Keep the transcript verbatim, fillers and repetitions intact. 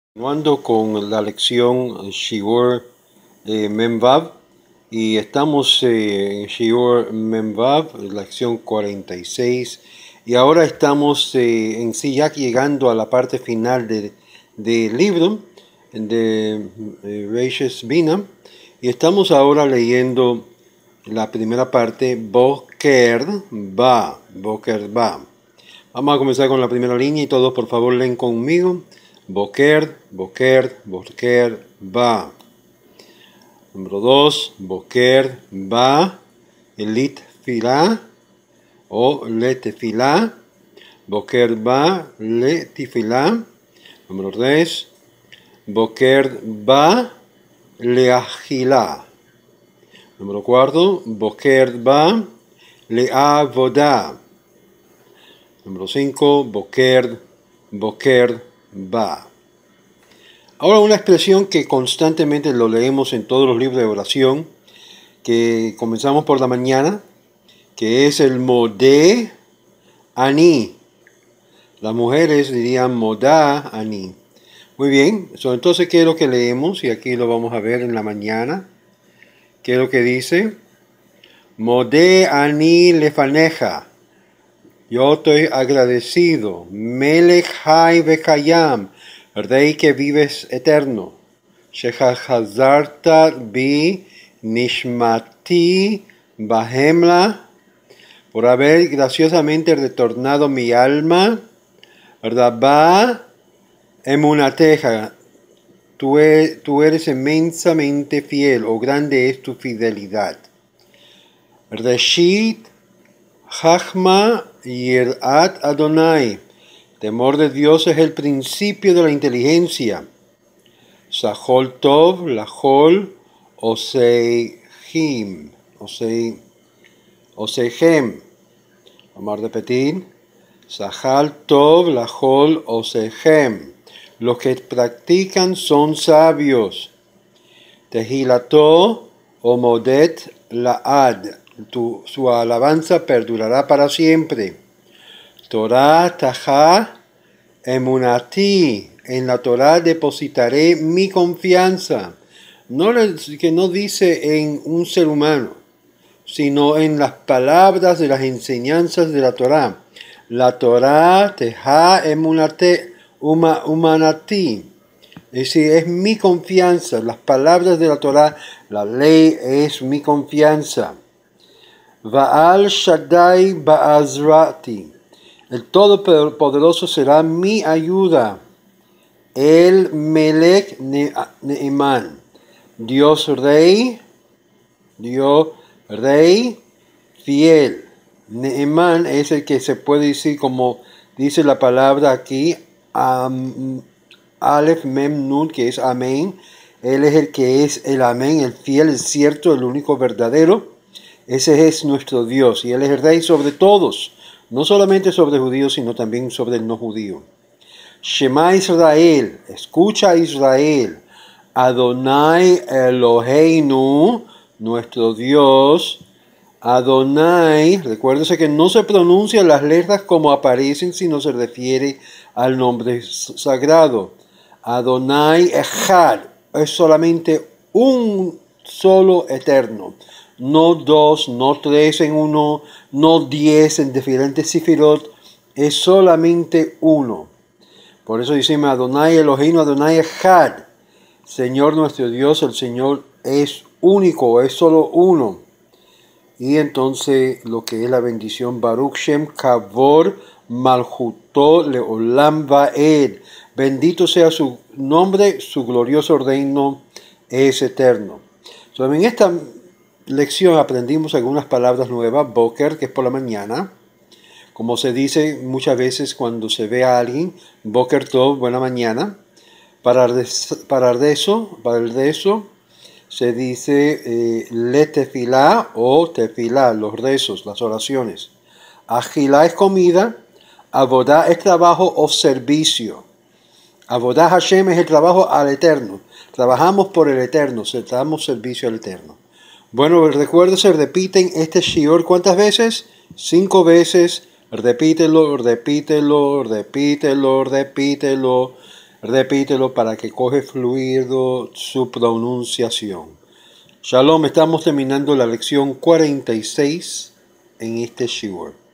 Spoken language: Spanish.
Continuando con la lección Shiur eh, Memvav, y estamos eh, en Shiur Memvav, lección cuarenta y seis, y ahora estamos eh, en sí ya llegando a la parte final del de libro de eh, Reishes Bina, y estamos ahora leyendo la primera parte, Boker Ba, Boker Ba. Vamos a comenzar con la primera línea y todos por favor leen conmigo. Boker, Boker, Boker, Ba. Número dos, Boker, Ba, Lit Filá o Letefilá. Boker, Ba, Letifilá. Número tres, Boker, Ba, Leachilá. Número cuatro, Boker, Ba, Leavodá. Número cinco, Boker, Boker, Ba. Ahora una expresión que constantemente lo leemos en todos los libros de oración, que comenzamos por la mañana, que es el Modé Ani. Las mujeres dirían Modá Ani. Muy bien, so, entonces, ¿qué es lo que leemos? Y aquí lo vamos a ver en la mañana. ¿Qué es lo que dice? Modé Ani lefaneja. Yo estoy agradecido. Melech Hai Vekayam, Rey que vives eterno. Shechazarta bi Nishmati Bahemla, por haber graciosamente retornado mi alma. Rabba Emunateja, tú eres, tú eres inmensamente fiel, o grande es tu fidelidad. Reshit Chachma Yirat Adonai, temor de Dios es el principio de la inteligencia. Sahol Tov, Lachol, Oseihim, Osei, Oseihem. Vamos a repetir. Sahal Tov, Lachol, Oseihem. Los que practican son sabios. Tehilato, Omodet, Laad. Tu, su alabanza perdurará para siempre. Torah Tajá Emunati, en la Torah depositaré mi confianza. No que no dice en un ser humano, sino en las palabras de las enseñanzas de la Torah. La Torah Tajá Emunate Umanati. Es decir, es mi confianza. Las palabras de la Torah, la ley es mi confianza. Baal Shaddai Baazrati, el Todopoderoso será mi ayuda. El Melech Neeman, Dios Rey, Dios Rey fiel. Neeman es el que se puede decir, como dice la palabra aquí, um, Aleph Mem Nun, que es amén. Él es el que es el amén, el fiel, el cierto, el único verdadero. Ese es nuestro Dios, y Él es el Rey sobre todos, no solamente sobre judíos, sino también sobre el no judío. Shema Israel, escucha Israel, Adonai Eloheinu, nuestro Dios. Adonai, recuérdese que no se pronuncian las letras como aparecen, sino se refiere al nombre sagrado. Adonai Echad, es solamente un solo eterno. No dos, no tres en uno, no diez en diferentes sifirot, es solamente uno. Por eso dice Adonai Eloheinu, Adonai Echad. Señor nuestro Dios, el Señor es único, es solo uno. Y entonces lo que es la bendición, Baruch Shem Kavod Malchuto Leolam Vaed. Bendito sea su nombre, su glorioso reino es eterno. So, en esta lección aprendimos algunas palabras nuevas. Boker, que es por la mañana, como se dice muchas veces cuando se ve a alguien, Boker Tov, buena mañana. Para, para eso, para el rezo se dice eh, le tefilá o tefilá, los rezos, las oraciones. Agilá es comida, Avodá es trabajo o servicio. Avodá Hashem es el trabajo al Eterno. Trabajamos por el Eterno, damos servicio al Eterno. Bueno, recuerden, se repiten este shiur, ¿cuántas veces? Cinco veces. Repítelo, repítelo, repítelo, repítelo. repítelo para que coge fluido su pronunciación. Shalom, estamos terminando la lección cuarenta y seis en este shiur.